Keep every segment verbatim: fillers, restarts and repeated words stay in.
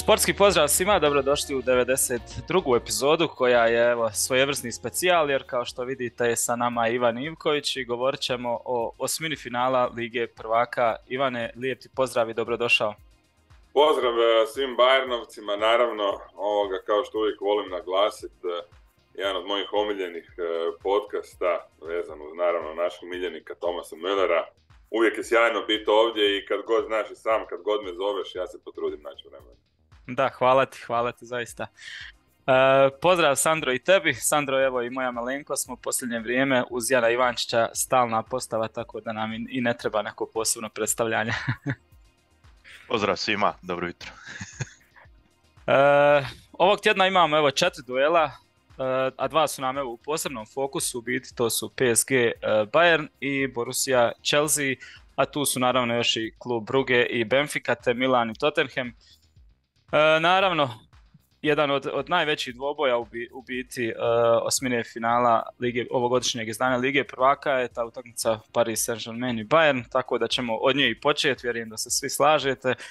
Sportski pozdrav svima, dobrodošli u devedeset drugu epizodu koja je evo, svojevrsni specijal jer kao što vidite je sa nama Ivan Ivković i govorit ćemo o osmini finala Lige prvaka. Ivane, lijep ti pozdrav i dobrodošao. Pozdrav svim Bayernovcima, naravno ovoga kao što uvijek volim naglasiti, jedan od mojih omiljenih podcasta vezan uz naravno našeg miljenika Thomasa Müllera. Uvijek je sjajno biti ovdje i kad god znaš i sam, kad god me zoveš, ja se potrudim naći vremena. Da, hvala ti, hvala ti zaista. E, pozdrav Sandro i tebi. Sandro, evo i moja malenkost smo u posljednje vrijeme uz Jana Ivančića stalna postava, tako da nam i ne treba neko posebno predstavljanje. Pozdrav svima, dobro jutro. e, ovog tjedna imamo evo četiri duela, a dva su nam evo u posebnom fokusu, biti to su P S G Bayern i Borussia Chelsea, a tu su naravno još i klub Brugge i Benfica te Milan i Tottenham. E, naravno, jedan od, od najvećih dvoboja u, bi, u biti e, osmine finala lige, ovogodišnjeg izdanja Lige prvaka je ta utakmica Paris Saint-Germain i Bayern, tako da ćemo od nje i početi, vjerujem da se svi slažete. E,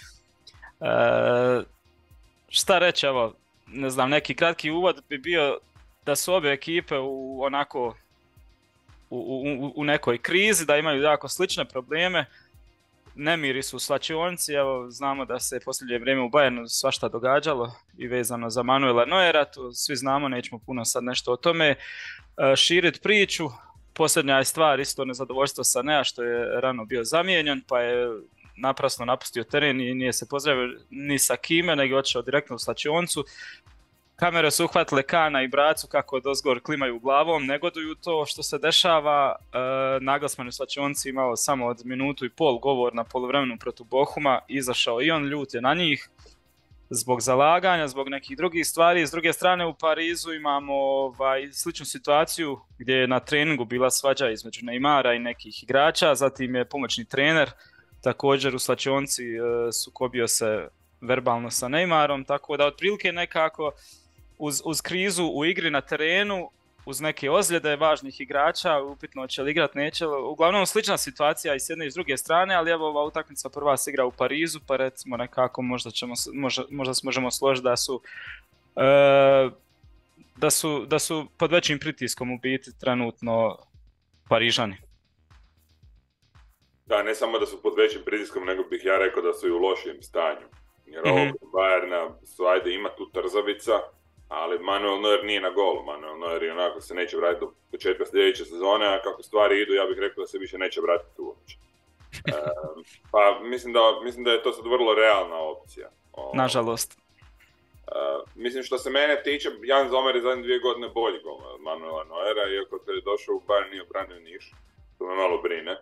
šta reći, evo, ne znam, neki kratki uvod bi bio da su obje ekipe u onako u, u, u nekoj krizi, da imaju jako slične probleme. Nemiri su u slačionici, evo znamo da se posljednje vrijeme u Bayernu svašta događalo i vezano za Manuela Neuera, to svi znamo, nećemo puno sad nešto o tome širiti priču. Posljednja je stvar isto nezadovoljstvo sa Nea što je rano bio zamijenjen, pa je naprasno napustio teren i nije se pozdravio ni sa kime, nego otišao direktno u slačionicu. Kamere su uhvatile Kana i Bracu kako odozgor klimaju glavom, negoduju to što se dešava. E, Nagelsmann u slačionici imao samo od minutu i pol govor na poluvremenu protiv Bochuma, izašao i on ljut je na njih zbog zalaganja, zbog nekih drugih stvari. S druge strane u Parizu imamo ovaj, sličnu situaciju gdje je na treningu bila svađa između Neymara i nekih igrača, zatim je pomoćni trener također u slačionici e, sukobio se verbalno sa Neymarom, tako da otprilike nekako Uz, uz krizu u igri na terenu, uz neke ozljede važnih igrača, upitno će li igrat, neće. Uglavnom slična situacija i s jedne i s druge strane, ali evo ova utakmica prva se igra u Parizu, pa recimo nekako možda, ćemo, možda, možda se možemo složiti da su, e, da su, da su pod većim pritiskom u biti trenutno Parižani. Da, ne samo da su pod većim pritiskom, nego bih ja rekao da su i u lošijem stanju. Jer mm-hmm. ovog Bayerna su, ajde, ima tu trzavica, ali Manuel Neuer nije na golu. Manuel Neuer i onako se neće vratiti do početka sljedeće sezone, a kako stvari idu, ja bih rekao da se više neće vratiti uopće. E, pa mislim da, mislim da je to sad vrlo realna opcija. O, Nažalost. E, mislim što se mene tiče, Jan Sommer je zadnje dvije godine bolji gol od Manuela Neuera, iako kad je došao u Bayern nije obranio niš, to me malo brine.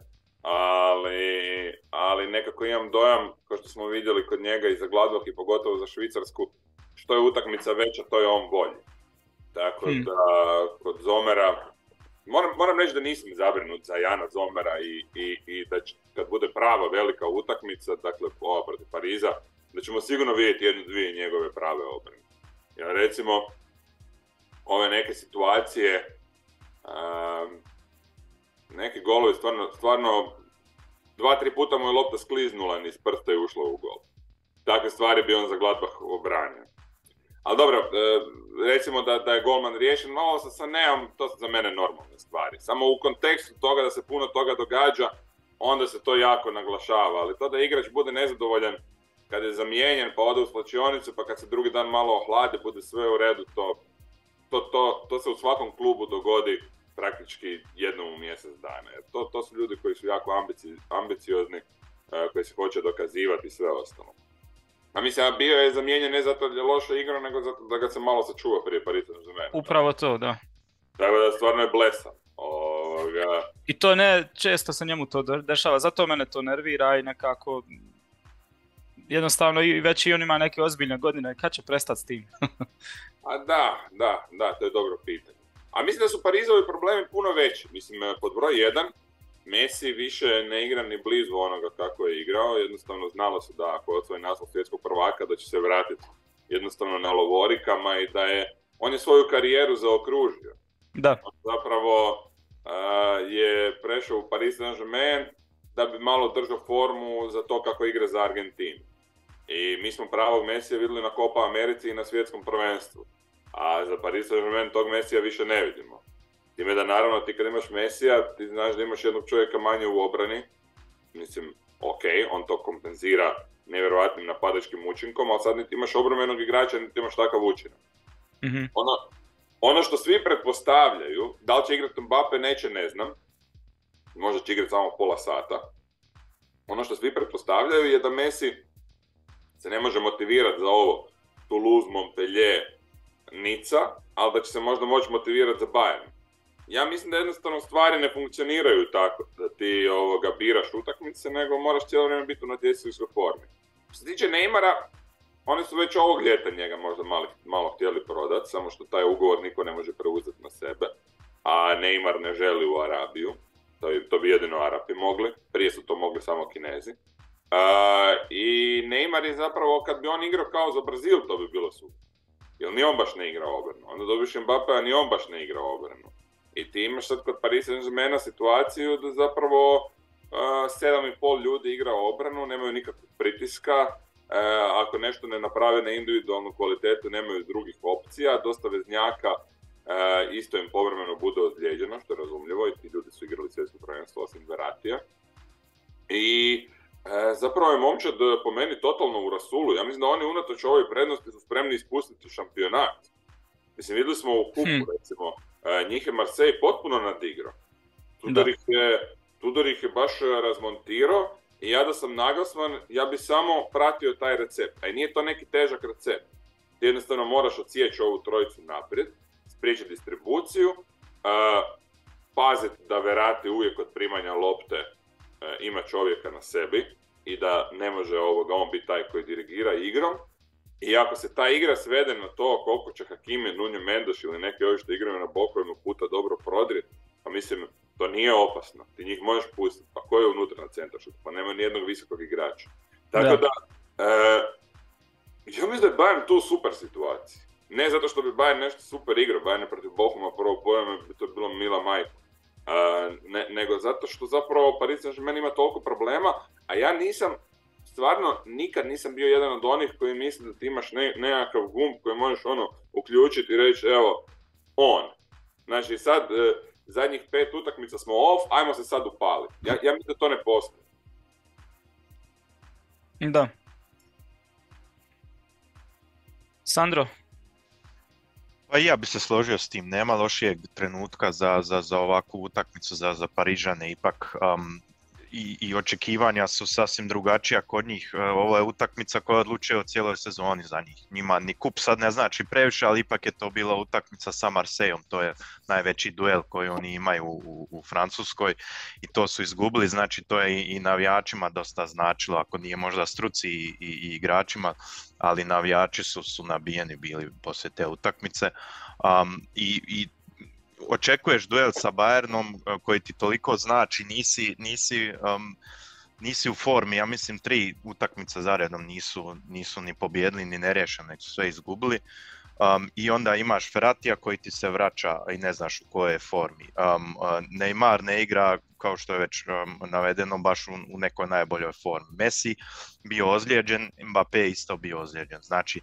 Ali, ali nekako imam dojam, kao što smo vidjeli kod njega i za Gladbach i pogotovo za Švicarsku, što je utakmica veća, to je on bolji. Tako hmm. da, kod Zommera, moram, moram reći da nisam zabrinut za Jana Zommera i, i, i da će, kad bude prava velika utakmica, dakle ova protiv Pariza, da ćemo sigurno vidjeti jednu, dvije njegove prave obrane. Jer recimo, ove neke situacije, um, neki golovi stvarno, stvarno, dva, tri puta mu je lopta skliznula niz prsta i ušla u gol. Takve stvari bi on za Gladbach obranio. Ali dobro, recimo da, da je golman riješen, malo sa, sa Neom, to su za mene normalne stvari. Samo u kontekstu toga da se puno toga događa, onda se to jako naglašava. Ali to da igrač bude nezadovoljan kad je zamijenjen, pa ode u slačionicu, pa kad se drugi dan malo ohlade, bude sve u redu, to, to, to, to se u svakom klubu dogodi praktički jednom u mjesec dana. To, to su ljudi koji su jako ambici, ambiciozni, koji se hoće dokazivati i sve ostalo. A mislim, bio je zamijenjen ne zato da je loša igra, nego zato da ga se malo sačuva prije Paris Saint-Germain. Upravo to, da. Tako da stvarno je blesan. Ovoga... I to ne, često se njemu to dešava, zato mene to nervira i nekako... Jednostavno i već i on ima neke ozbiljne godine, kad će prestati s tim? A da, da, da, to je dobro pitanje. A mislim da su Parizovi problemi puno veći. Mislim, pod broj jedan, Messi više ne igra ni blizu onoga kako je igrao, jednostavno znalo se da ako osvoji naslov svjetskog prvaka da će se vratiti jednostavno na lovorikama i da je, on je svoju karijeru zaokružio. Da. On zapravo uh, je prešao u Paris Saint-Germain da bi malo držao formu za to kako igra za Argentinu. I mi smo pravog Mesija vidjeli na Copa Americi i na svjetskom prvenstvu. A za Paris Saint-Germain tog Mesija više ne vidimo. Time da naravno ti kad imaš Mesija, ti znaš da imaš jednog čovjeka manje u obrani. Mislim, ok, on to kompenzira nevjerojatnim napadačkim učinkom, ali sad niti imaš obrambenog igrača, niti imaš takav učinak. Mm-hmm. Ono, ono što svi pretpostavljaju, da li će igrati Mbappe, neće, ne znam. Možda će igrati samo pola sata. Ono što svi pretpostavljaju je da Messi se ne može motivirati za ovo Toulouse, Montpellier, Nica, ali da će se možda moći motivirati za Bayern. Ja mislim da jednostavno stvari ne funkcioniraju tako da ti ovoga biraš utakmice, nego moraš cijelo vrijeme biti u natjecateljskoj formi. Što se tiče Neymara, oni su već ovog ljeta njega možda malo, malo htjeli prodati, samo što taj ugovor niko ne može preuzeti na sebe, a Neymar ne želi u Arabiju, to bi, to bi jedino Arapi mogli, prije su to mogli samo Kinezi. Uh, I Neymar je zapravo, kad bi on igrao kao za Brazil, to bi bilo super. Jer ni on baš ne igra obranu. Onda dobiš Mbappe, a ni on baš ne igra obranu. I ti imaš sad kod Paris Saint-Germaina situaciju da zapravo uh, sedam i pol ljudi igra obranu, nemaju nikakvog pritiska, uh, ako nešto ne naprave na individualnu kvalitetu, nemaju drugih opcija, dosta veznjaka uh, isto im povremeno bude ozlijeđeno, što je razumljivo, i ti ljudi su igrali svjetsko prvenstvo osim Verratija. I E, zapravo je momčad po meni totalno u rasulu. Ja mislim da oni unatoč ovoj prednosti su spremni ispustiti šampionat. Mislim, vidjeli smo u kupu, hmm. recimo, e, njih je Marseille potpuno nadigrao. Tudor ih je, Tudor ih je baš razmontirao i ja da sam Nagelsmann, ja bi samo pratio taj recept. A i nije to neki težak recept. Ti jednostavno moraš odsjeći ovu trojicu naprijed, spriječiti distribuciju, e, paziti da Verratti uvijek od primanja lopte ima čovjeka na sebi i da ne može ovoga, on biti taj koji dirigira igrom. I ako se ta igra svede na to koliko će Hakimi, Nuno Mendes ili neki ovi što igraju na bokovima puta dobro prodrijeti, pa mislim, to nije opasno. Ti njih možeš pustiti. Pa ko je unutra na centaršutu? Pa nema nijednog visokog igrača. Tako da, da e, ja mislim da je Bayern tu u super situaciji. Ne zato što bi Bayern nešto super igrao, Bayern je protiv Bochuma prvo pojama, bi to bilo mila majka. Uh, ne, nego zato što zapravo Paris Saint-Germain ima toliko problema, a ja nisam, stvarno nikad nisam bio jedan od onih koji misli da ti imaš ne, nekakav gumb koji možeš ono uključiti i reći evo, on. Znači sad, uh, zadnjih pet utakmica smo off, ajmo se sad upaliti. Ja, ja mislim da to ne postoji. Da. Sandro? Pa ja bi se složio s tim, nema lošijeg trenutka za, za, za ovakvu utakmicu za, za Parižane, ipak um, i, i očekivanja su sasvim drugačija kod njih. Ovo je utakmica koja odlučuje o cijeloj sezoni za njih. Njima ni kup sad ne znači previše, ali ipak je to bila utakmica sa Marseillom, to je najveći duel koji oni imaju u, u Francuskoj i to su izgubili, znači to je i, i navijačima dosta značilo, ako nije možda struci i, i, i igračima, ali navijači su, su nabijeni bili poslije te utakmice. Um, i, i očekuješ duel sa Bayernom koji ti toliko znači, nisi, nisi, um, nisi u formi, ja mislim tri utakmice zaredom nisu, nisu ni pobijedili ni nerješeni, nego su sve izgubili. Um, I onda imaš Verratija koji ti se vraća i ne znaš u kojoj je formi. Um, uh, Neymar ne igra, kao što je već um, navedeno, baš u, u nekoj najboljoj formi. Messi bio ozlijeđen, Mbappé isto bio ozlijeđen. Znači,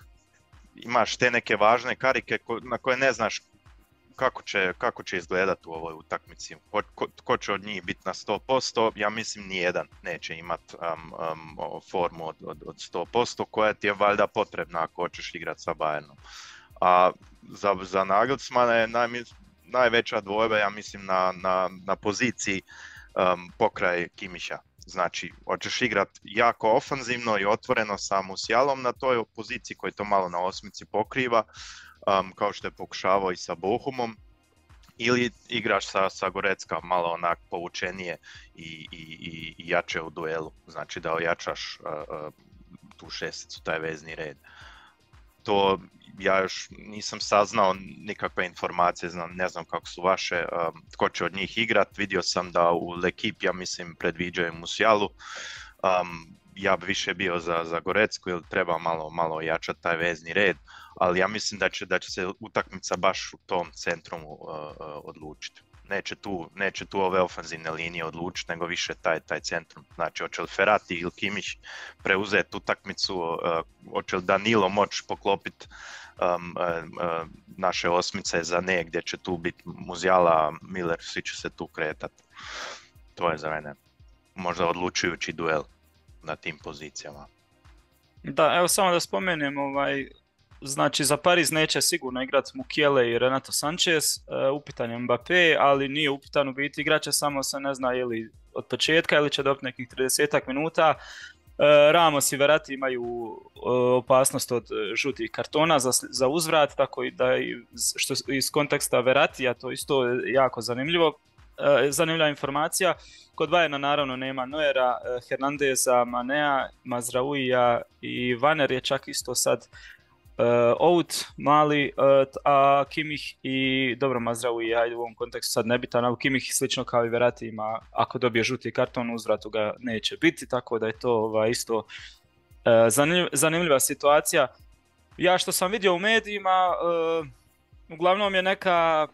imaš te neke važne karike ko, na koje ne znaš kako će, kako će izgledati u ovoj utakmici. Ko, ko, ko će od njih biti na sto posto, ja mislim nijedan neće imati um, um, formu od, od, od sto posto koja ti je valjda potrebna ako hoćeš igrati sa Bayernom. A za, za Nagelsmana je naj, najveća dvojba, ja mislim, na, na, na poziciji um, pokraj Kimića. Znači, hoćeš igrati jako ofanzivno i otvoreno sa Musialom na toj poziciji koji to malo na osmici pokriva, um, kao što je pokušavao i sa Bochumom, ili igraš sa, sa Gorecka malo onak povučenije i, i, i, i jače u duelu, znači da ojačaš uh, uh, tu šesticu, taj vezni red. To ja još nisam saznao nikakve informacije, znam, ne znam kako su vaše, um, tko će od njih igrat. Vidio sam da u L'Equipe, ja mislim, predviđaju Musialu. Um, ja bi više bio za, za Gorecku, jer treba malo, malo jačati taj vezni red, ali ja mislim da će, da će se utakmica baš u tom centru uh, uh, odlučiti. neće tu, neće tu ove ofenzivne linije odlučiti, nego više taj, taj centrum. Znači, hoće li Ferrati ili Kimmich preuzeti utakmicu, uh, hoće li Danilo moći poklopiti um, uh, uh, naše osmice za ne, gdje će tu biti Musiala, Miller, svi će se tu kretati. To je za mene možda odlučujući duel na tim pozicijama. Da, evo samo da spomenem, ovaj, znači za Pariz neće sigurno igrati Mukiele i Renato Sanchez, uh, upitan je Mbappé, ali nije upitan u biti, igraće samo se ne zna ili od početka ili će dobiti nekih tridesetak minuta. Uh, Ramos i Verratti imaju uh, opasnost od žutih kartona za, za uzvrat, tako da i što iz konteksta Verrattija to isto jako zanimljivo. Uh, zanimljiva informacija. Kod Bayerna naravno nema Neuera, uh, Hernandeza, Manea, Mazraouija i Vanner je čak isto sad uh, out mali, uh, a Kimmich i dobro Mazraoui, ajde u ovom kontekstu sad nebitan, ali Kimmich slično kao i Verratti ima, ako dobije žuti karton uzvratu ga neće biti, tako da je to ovaj, isto uh, zanimljiva, zanimljiva situacija. Ja što sam vidio u medijima, uh, uglavnom je neka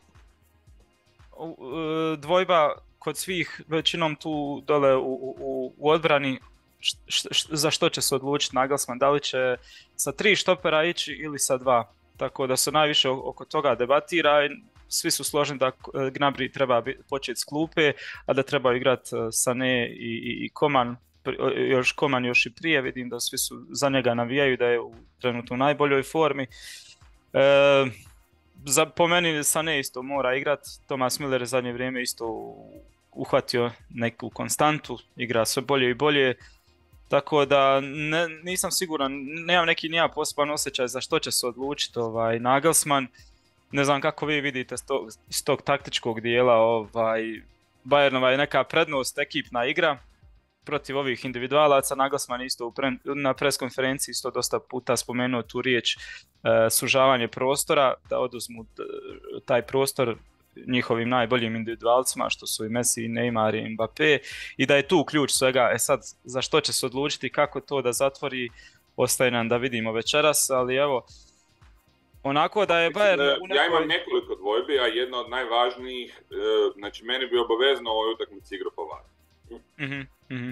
uh, dvojba kod svih, većinom tu dole u, u, u odbrani, š, š, š, za što će se odlučiti Nagelsmann, da li će sa tri štopera ići ili sa dva. Tako da se najviše oko toga debatira i svi su složeni da Gnabry treba početi s klupe, a da treba igrati Sané i, i, i Coman, još Coman još i prije, vidim da svi su za njega navijaju, da je u trenutno u najboljoj formi. E, za, po meni Sané isto mora igrati, Thomas Müller zadnje vrijeme isto uhvatio neku konstantu, igra sve bolje i bolje, tako da ne, nisam siguran, nemam neki nija poseban osjećaj za što će se odlučiti ovaj, Nagelsmann. Ne znam kako vi vidite iz tog, iz tog taktičkog dijela, ovaj, Bayernova je neka prednost, ekipna igra protiv ovih individualaca. Nagelsmann isto u pre, na preskonferenciji isto dosta puta spomenuo tu riječ e, sužavanje prostora, da oduzmu taj prostor njihovim najboljim individualcima, što su i Messi, i Neymar i Mbappé, i da je tu ključ svega. E sad, za što će se odlučiti, kako to da zatvori, ostaje nam da vidimo večeras, ali evo, onako da je Bayern... U nekoj... Ja imam nekoliko dvojbi, a jedna od najvažnijih, e, znači meni bi obavezno ovoj utakmici igrao Pavard. Mm-hmm, mm-hmm.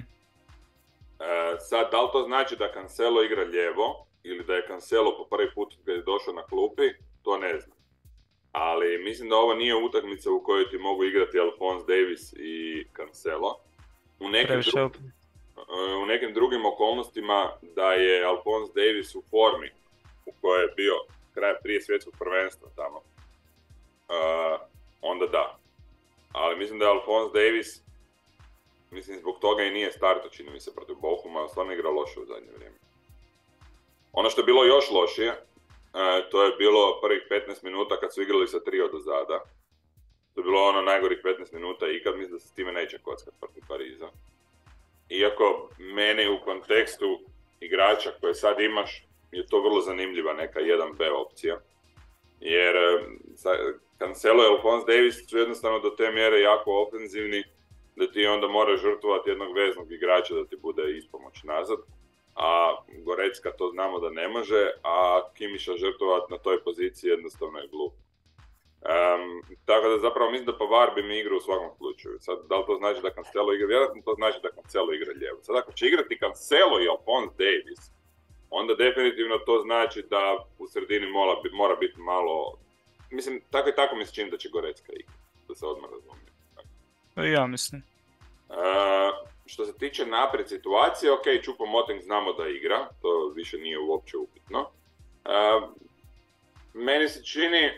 E, sad, da li to znači da Cancelo igra lijevo, ili da je Cancelo po prvi put kad je došao na klupi, to ne znam. Ali mislim da ovo nije utakmica u kojoj ti mogu igrati Alphonse Davies i Cancelo. U nekim, dru... u nekim drugim okolnostima da je Alphonse Davies u formi u kojoj je bio kraj prije svjetskog prvenstva tamo, uh, onda da. Ali mislim da je Alphonse Davies, mislim zbog toga i nije startao, čini mi se, protiv Bochuma, stvarno igra loše u zadnje vrijeme. Ono što je bilo još lošije, uh, to je bilo prvih petnaest minuta kad su igrali sa tri odozada. To je bilo ono najgorih petnaest minuta ikad, mislim da se s time neće kockati protiv Pariza. Iako meni u kontekstu igrača koje sad imaš, je to vrlo zanimljiva neka jedan be opcija. Jer Cancelo i Alphonse Davies su jednostavno do te mjere jako ofenzivni da ti onda moraš žrtvovati jednog veznog igrača da ti bude ispomoć nazad. A Goretzka to znamo da ne može, a Kimmicha žrtvovati na toj poziciji jednostavno je glup. Um, tako da zapravo mislim da Pavard bi mi igrao u svakom slučaju. Sad, da li to znači da Cancelo igra? Vjerojatno to znači da Cancelo igra lijevo. Sad ako će igrati Cancelo i Alphonse Davies, onda definitivno to znači da u sredini mora, mora biti malo... Mislim, tako i tako mi se čini da će Goretzka igrati, da se odmah razumije. Ja mislim. Uh, što se tiče naprijed situacije, ok, Choupo-Moting znamo da igra, to više nije uopće upitno. Uh, meni se čini...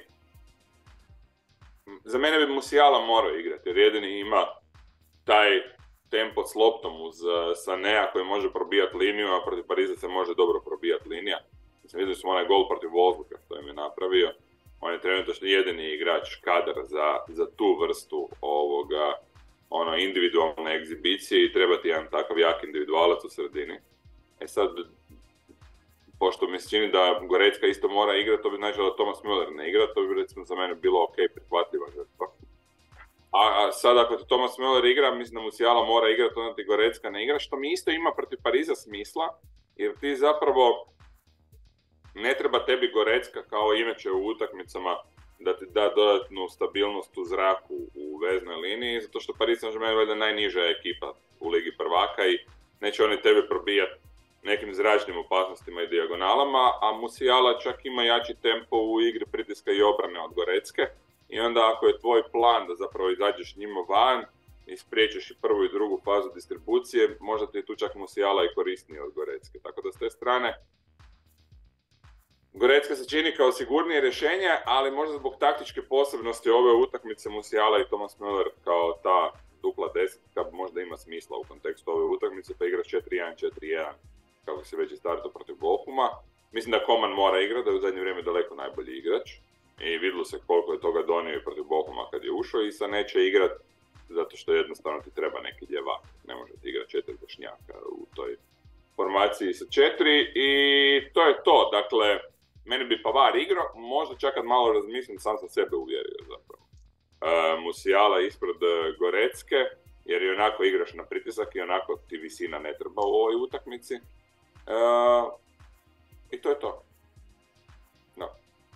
Za mene bi Musiala morao igrati, jer jedini ima taj tempo s loptom uz Sanea koji može probijati liniju, a protiv Pariza se može dobro probijati linija. Mislim, vidjeli smo onaj gol protiv Wolfsburga što im je napravio. On je trenutno jedini igrač kadar za, za tu vrstu ovoga, ono, individualne egzibicije i treba ti jedan takav jak individualac u sredini. E sad, pošto mi se čini da Goretzka isto mora igrati, to bi značilo da Thomas Müller ne igra, to bi recimo za mene bilo ok, prihvatljiva žrtva. A, a sad ako ti Thomas Müller igra, mislim da Musiala mora igrati, onda ti Goretzka ne igra, što mi isto ima protiv Pariza smisla, jer ti zapravo ne treba tebi Goretzka kao inače u utakmicama da ti da dodatnu stabilnost u zraku u veznoj liniji, zato što Paris Saint-Germain je valjda najniža ekipa u Ligi prvaka i neće oni tebe probijati nekim zračnim opasnostima i dijagonalama, a Musiala čak ima jači tempo u igri pritiska i obrane od Gorecke. I onda ako je tvoj plan da zapravo izađeš njima van i spriječiš i prvu i drugu fazu distribucije, možda ti je tu čak Musiala i korisniji od Gorecke. Tako da s te strane Gorecka se čini kao sigurnije rješenje, ali možda zbog taktičke posebnosti ove utakmice Musiala i Thomas Müller kao ta dupla desetka možda ima smisla u kontekstu ove utakmice, pa igraš četiri jedan četiri jedan kako se već je startao protiv Bochuma. Mislim da Koman mora igrati, da je u zadnje vrijeme daleko najbolji igrač i vidjelo se koliko je toga donio i protiv Bochuma kad je ušao i sad neće igrat zato što jednostavno ti treba neki ljevak. Ne može ti igrati četiri dešnjaka u toj formaciji sa četiri i to je to. Dakle, meni bi Pavar igrao, možda čak kad malo razmislim, sam sam sebe uvjerio zapravo. Uh, Musiala ispred uh, Gorecke, jer i onako igraš na pritisak i onako ti visina ne treba u ovoj utakmici. Uh, I to je to. No.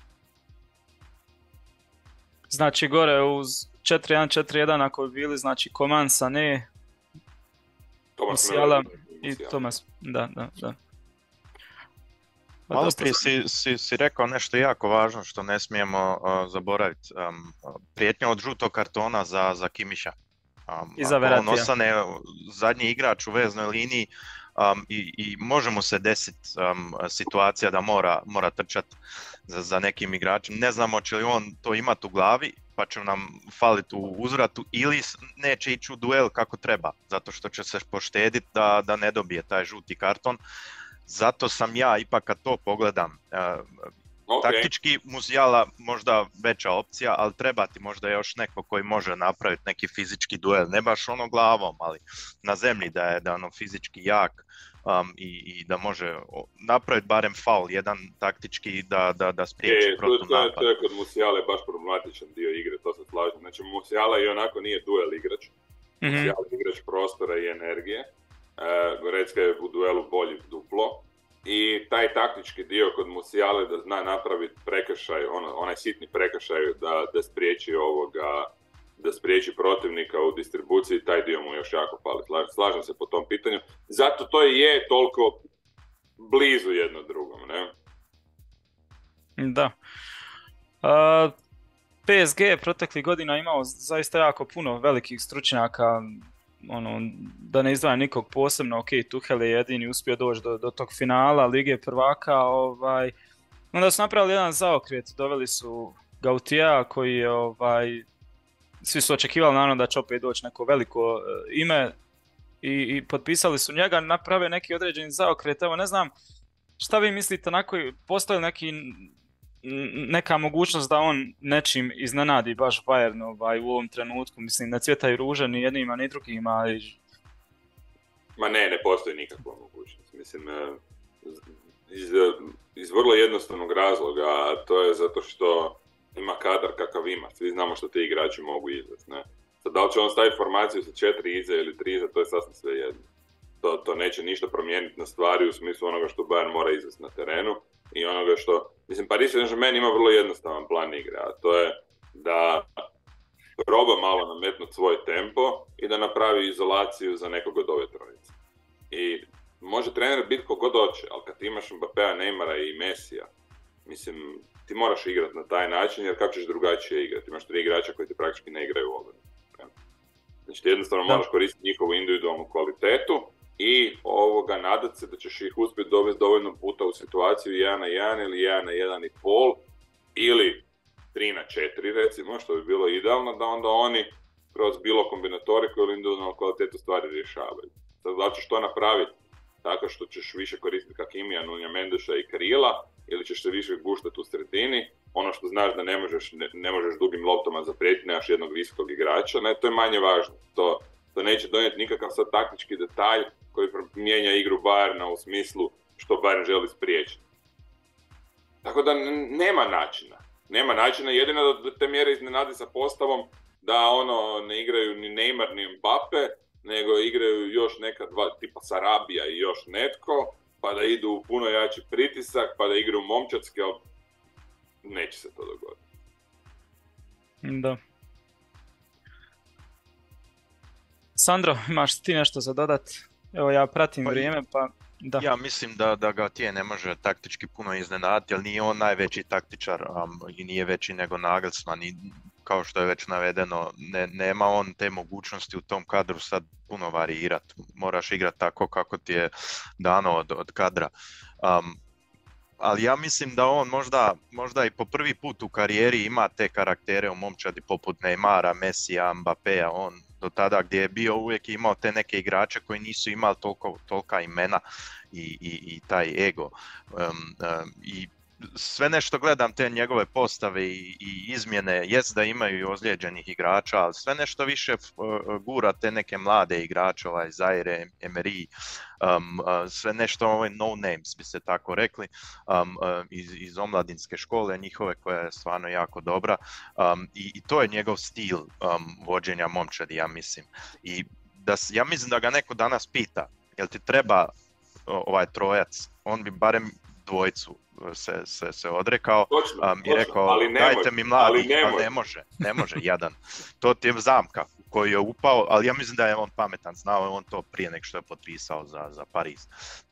Znači gore uz četiri jedan četiri jedan ako bi bili, znači Coman, Sané, Musiala i Thomas. Da, da, da. Malo prije si, si, si rekao nešto jako važno što ne smijemo uh, zaboraviti. Um, prijetnja od žutog kartona za, za Kimića. Um, I za Veratija. On ostane zadnji igrač u veznoj liniji um, i, i može mu se desiti um, situacija da mora, mora trčati za, za nekim igračem. Ne znamo će li on to imati u glavi pa će nam faliti u uzvratu ili neće ići u duel kako treba, zato što će se poštediti da, da ne dobije taj žuti karton. Zato sam ja ipak kad to pogledam, uh, okay. Taktički Musiala možda veća opcija, ali treba ti možda još neko koji može napraviti neki fizički duel, ne baš ono glavom, ali na zemlji da je da ono fizički jak um, i, i da može napraviti barem faul, jedan taktički da, da, da spriječi protunapad. To je kod Musiale baš problematičan dio igre, to se slažem. Znači Musiala i onako nije duel igrač, mm-hmm. Musiala je igrač prostora i energije. Uh, Gorecka je u duelu bolji duplo i taj taktički dio kod Musiale da zna napraviti prekršaj, ono, onaj sitni prekršaj da, da spriječi ovoga, da spriječi protivnika u distribuciji, taj dio mu još jako fali. Slažem, slažem se po tom pitanju. Zato to i je toliko blizu jedno drugom, ne? Da. Uh, P S G je proteklih godina imao zaista jako puno velikih stručnjaka, ono, da ne izdvajam nikog posebno, ok, Tuchel je jedini uspio doći do, do tog finala Lige prvaka, ovaj, onda su napravili jedan zaokret, doveli su Gautija koji je, ovaj, svi su očekivali naravno da će opet doći neko veliko uh, ime i, i potpisali su njega, naprave neki određeni zaokret, evo ne znam šta vi mislite, onako, postoji neki neka mogućnost da on nečim iznenadi baš Bayern ovaj, u ovom trenutku, mislim ne cvjetaju ruže ni jednima ni drugima. Ma ne, ne postoji nikakva mogućnost, mislim iz, iz vrlo jednostavnog razloga, a to je zato što ima kadar kakav ima, svi znamo što ti igrači mogu izvesti, ne? Sad, da li će on staviti formaciju sa četiri iza ili tri iza, to je sasvim sve jedno. To, to neće ništa promijeniti na stvari u smislu onoga što Bayern mora izvesti na terenu i onoga što, mislim, Paris Saint-Germain ima vrlo jednostavan plan igre, a to je da proba malo nametnuti svoj tempo i da napravi izolaciju za nekog od ove trojice. I može trener biti kogod hoće, ali kad ti imaš Mbappéa, Neymara i Messija, mislim, ti moraš igrati na taj način, jer kako ćeš drugačije igrati? Imaš tri igrača koji ti praktički ne igraju u obrani. Znači ti jednostavno moraš koristiti njihovu individualnu kvalitetu i ovoga nadat se da ćeš ih uspjeti dovesti dovoljno puta u situaciju jedan na jedan ili jedan na jedan i pol ili tri na četiri recimo, što bi bilo idealno, da onda oni kroz bilo kombinatoriku ili individualnu kvalitetu stvari rješavaju. Sad da ćeš to napraviti tako što ćeš više koristiti Hakimija, Nunja Mendeša i Krila ili ćeš se više guštati u sredini, ono što znaš da ne možeš, ne, ne možeš dugim loptama zaprijeti, nemaš jednog visokog igrača, ne, to je manje važno. To, to neće donijeti nikakav sad taktički detalj koji mijenja igru Bayerna u smislu što Bayern želi spriječiti. Tako da nema načina. Nema načina, jedino da te mjere iznenadi sa postavom da ono ne igraju ni Neymar ni Mbappe, nego igraju još neka dva, tipa Sarabija i još netko, pa da idu u puno jači pritisak, pa da igraju momčadski, ali neće se to dogoditi. Da. Sandro, imaš ti nešto za dodat? Evo ja pratim Pa i- vrijeme, pa da. Ja mislim da, da ga Tije ne može taktički puno iznenaditi, jer nije on najveći taktičar um, i nije veći nego Nagelsmann i kao što je već navedeno, ne, nema on te mogućnosti u tom kadru sad puno varirati. Moraš igrati tako kako ti je dano od, od kadra. Um, ali ja mislim da on možda, možda i po prvi put u karijeri ima te karaktere u momčadi poput Neymara, Messija, Mbappéa. On do tada gdje je bio uvijek imao te neke igrače koji nisu imali toliko, tolika imena i, i, i taj ego. Um, um, I sve nešto gledam te njegove postave i, i izmjene, jest da imaju i ozlijeđenih igrača, ali sve nešto više uh, gura te neke mlade igrače, ovaj Zaire, Emery, um, uh, sve nešto ovaj no names bi se tako rekli, um, uh, iz, iz omladinske škole njihove koja je stvarno jako dobra um, i, i to je njegov stil um, vođenja momčadi, ja mislim. I da, ja mislim da ga neko danas pita, jel ti treba ovaj trojac, on bi barem dvojicu se, se, se odrekao Točno, um, i točno, rekao ali ne dajte može, mi mladih, ali ne ali može. ne može, ne može jedan. To ti je zamka u koju je upao, ali ja mislim da je on pametan, znao je on to prije nego što je potpisao za, za Pariz.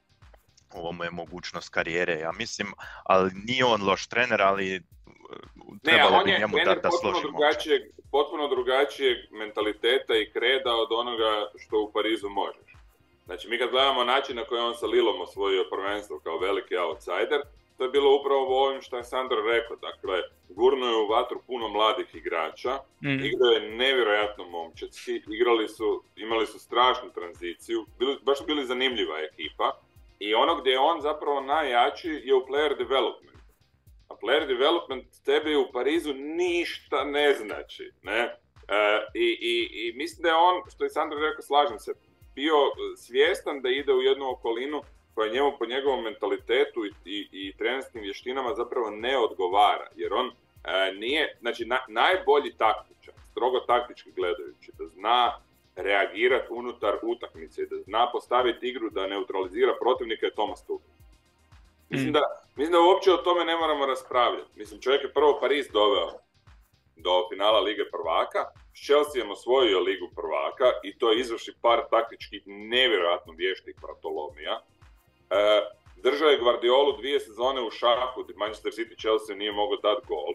Ovo mu je mogućnost karijere, ja mislim, ali nije on loš trener, ali trebalo ne, bi je njemu da, da potpuno složi drugačijeg, potpuno drugačijeg mentaliteta i kreda od onoga što u Parizu možeš. Znači, mi kad gledamo način na koji on sa Lillom osvojio prvenstvo kao veliki outsider, to je bilo upravo ovim što je Sandro rekao. Dakle, gurnuo je u vatru puno mladih igrača, mm. igrao je nevjerojatno momčadski, igrali su, imali su strašnu tranziciju, bili, baš su bili zanimljiva ekipa. I ono gdje je on zapravo najjači je u player development. A player development tebi u Parizu ništa ne znači. Ne? E, i, i, I mislim da je on, što je Sandro rekao, slažem se, bio svjestan da ide u jednu okolinu koja njemu po njegovom mentalitetu i, i, i trenerskim vještinama zapravo ne odgovara. Jer on e, nije, znači na, najbolji taktičar, strogo taktički gledajući, da zna reagirati unutar utakmice, da zna postaviti igru, da neutralizira protivnika je Thomas Tuchel. Mislim da, mislim da uopće o tome ne moramo raspravljati. Mislim, čovjek je prvo Pariz doveo do finala Lige prvaka, s Chelseaom osvojio Ligu prvaka i to izvrši par taktičkih nevjerojatno vještih vratolomija. E, držao je Guardiolu dvije sezone u šahu, gdje Manchester City Chelsea nije mogao dati gol. E,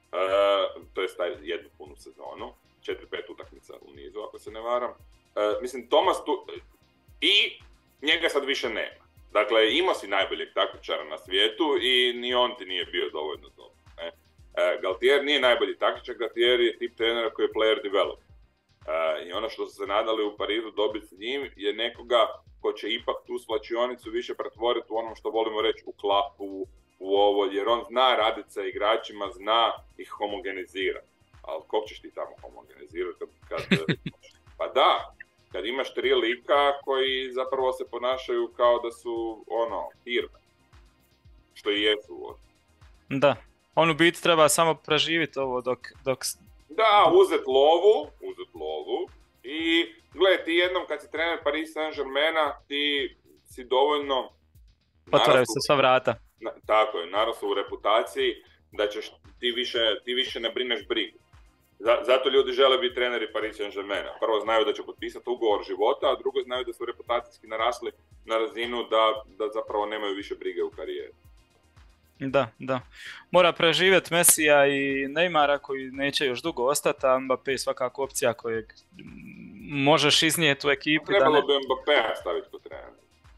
to je taj jednu punu sezonu, četiri pet utakmica u nizu, ako se ne varam. E, mislim, Thomas tu... I njega sad više nema. Dakle, imao si najboljeg taktičara na svijetu i ni on ti nije bio dovoljno dobro. Ne? E, Galtier nije najbolji taktičar, Galtier je tip trenera koji je player development. E, I ono što su se nadali u Parizu dobiti s njim je nekoga ko će ipak tu svlačionicu više pretvoriti u onom što volimo reći u klapu, u ovo, jer on zna raditi sa igračima, zna ih homogenizirati. Ali kog ćeš ti tamo homogenizirati kad... kad pa da, kad imaš tri lika koji zapravo se ponašaju kao da su, ono, firme. Što i jesu. Da, on u biti treba samo preživjeti ovo dok... dok... Da, uzet lovu, uzet lovu i gledaj, ti jednom kad si trener Paris Saint-Germaina, ti si dovoljno... Otvaraju se sva vrata. Na, tako je, naravno u reputaciji da ćeš, ti više, ti više ne brineš brigu. Zato ljudi žele biti treneri Paris Saint-Germaina. Prvo znaju da će potpisati ugovor života, a drugo znaju da su reputacijski narasli na razinu da, da zapravo nemaju više brige u karijeri. Da, da. Mora preživjeti Messija i Neymara koji neće još dugo ostati, a Mbappé je svakako opcija kojeg možeš iznijeti u ekipi. Trebalo da ne... bi Mbappéa staviti kod trenera.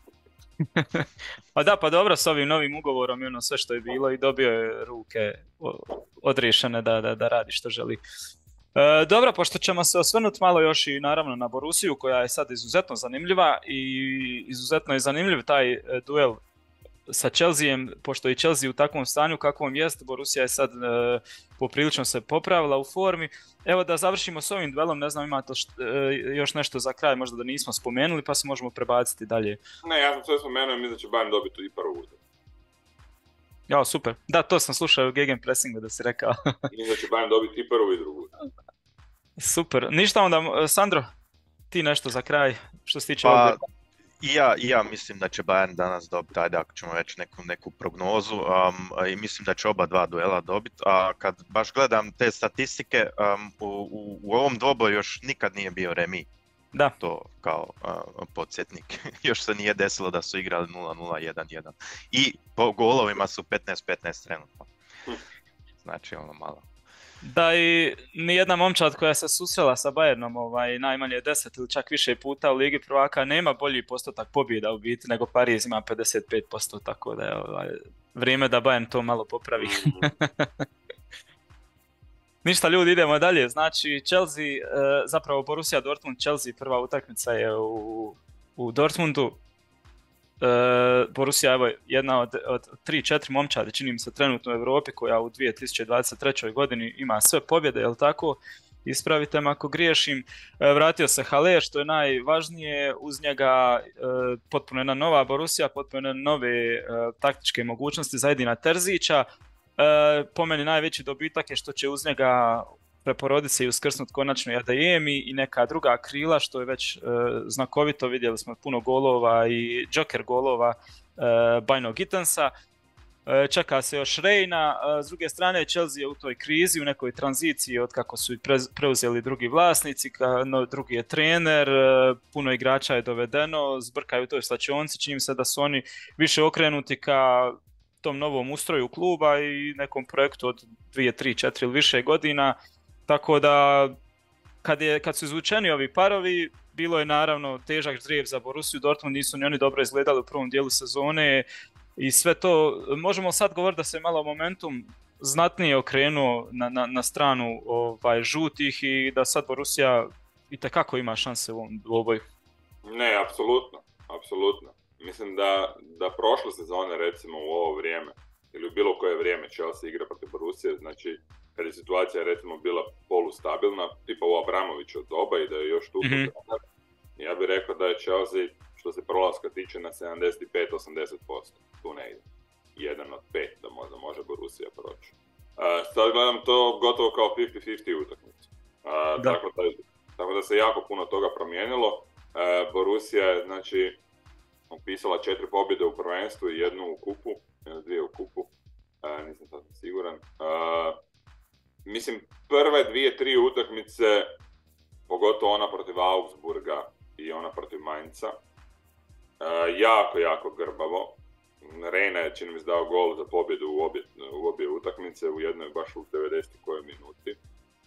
Pa da, pa dobro, s ovim novim ugovorom i ono sve što je bilo i dobio je ruke odriješene da, da, da radi što želi. E, dobro, pošto ćemo se osvrnuti malo još i naravno na Borussiju koja je sad izuzetno zanimljiva i izuzetno je zanimljiv taj duel sa Chelseaem, pošto je Chelsea u takvom stanju kakvom jest, Borussia je sad e, poprilično se popravila u formi. Evo da završimo s ovim duelom, ne znam imate št, e, još nešto za kraj, možda da nismo spomenuli, pa se možemo prebaciti dalje. Ne, ja sam sve spomenuo i mislim da će Bayern dobiti i prvu utakmicu. Ja, super. Da, to sam slušao u Gegenpressingu da si rekao. Mislim da će Bayern dobiti i prvu i drugu. Super. Ništa onda, Sandro, ti nešto za kraj što se tiče pa, ovdje. I ja, i ja mislim da će Bayern danas dobiti, ajde ako ćemo reći neku, neku prognozu, um, i mislim da će oba dva duela dobiti, a kad baš gledam te statistike, um, u, u, u ovom dvoboju još nikad nije bio remi. Da. To kao uh, podsjetnik. Još se nije desilo da su igrali nula nula jedan jedan. I po golovima su petnaest petnaest trenutno. Znači ono malo. Da, i nijedna momčad koja se susrela sa Bayernom ovaj, najmanje deset ili čak više puta u Ligi prvaka nema bolji postotak pobjeda u biti nego Pariz ima pedeset pet posto, tako da je ovaj, vrijeme da Bayern to malo popravi. Ništa ljudi, idemo dalje. Znači Chelsea, zapravo Borussia Dortmund Chelsea, prva utakmica je u, u Dortmundu. Borussia je evo jedna od, od tri četiri momčadi, čini mi se, trenutno u Europi koja u dvije tisuće dvadeset trećoj godini ima sve pobjede, jel tako? Ispravite me ako griješim. Vratio se Haller, što je najvažnije, uz njega potpuno jedna nova Borussia, potpuno jedna nove taktičke mogućnosti za Edina Terzića. Po meni najveći dobitak je što će uz njega preporoditi se i uskrsnuti konačno i Adeyemi i neka druga krila, što je već e, znakovito. Vidjeli smo puno golova i joker golova e, Bajno Gittensa. E, čeka se još Reina. E, s druge strane, Chelsea je u toj krizi, u nekoj tranziciji od kako su pre, preuzeli drugi vlasnici, ka, no, drugi je trener, e, puno igrača je dovedeno, zbrkaju u toj slačionci, čini se da su oni više okrenuti ka tom novom ustroju kluba i nekom projektu od dvije, tri, četiri ili više godina. Tako da, kad, je, kad su izvučeni ovi parovi, bilo je naravno težak ždrijeb za Borussiju Dortmund, nisu ni oni dobro izgledali u prvom dijelu sezone i sve to. Možemo sad govoriti da se malo momentum znatnije okrenuo na, na, na stranu ovaj, žutih i da sad Borussia itekako ima šanse u ovom dvoboju. Ne, apsolutno, apsolutno. Mislim da, da prošle sezone, recimo u ovo vrijeme, ili u bilo koje vrijeme Chelsea igra protiv Borussije, znači kad je situacija recimo bila polustabilna, tipa u Abramoviću doba i da je još tu, mm-hmm. ja bih rekao da je Chelsea, što se prolaska tiče, na sedamdeset pet do osamdeset posto, tu ne ide. Jedan od pet da možda može Borussia proći. Uh, sad gledam to gotovo kao pedeset pedeset utakmicu. Uh, da. Tako, da, tako da se jako puno toga promijenilo. Uh, Borussia je, znači, upisala četiri pobjede u prvenstvu i jednu u kupu, dvije u kupu, uh, nisam sad siguran. Uh, mislim, prve dvije, tri utakmice, pogotovo ona protiv Augsburga i ona protiv Mainza, uh, jako, jako grbavo. Reina je, čini mi se, dao gol za pobjedu u obje, u obje utakmice, u jednoj baš u devedesetoj kojoj minuti.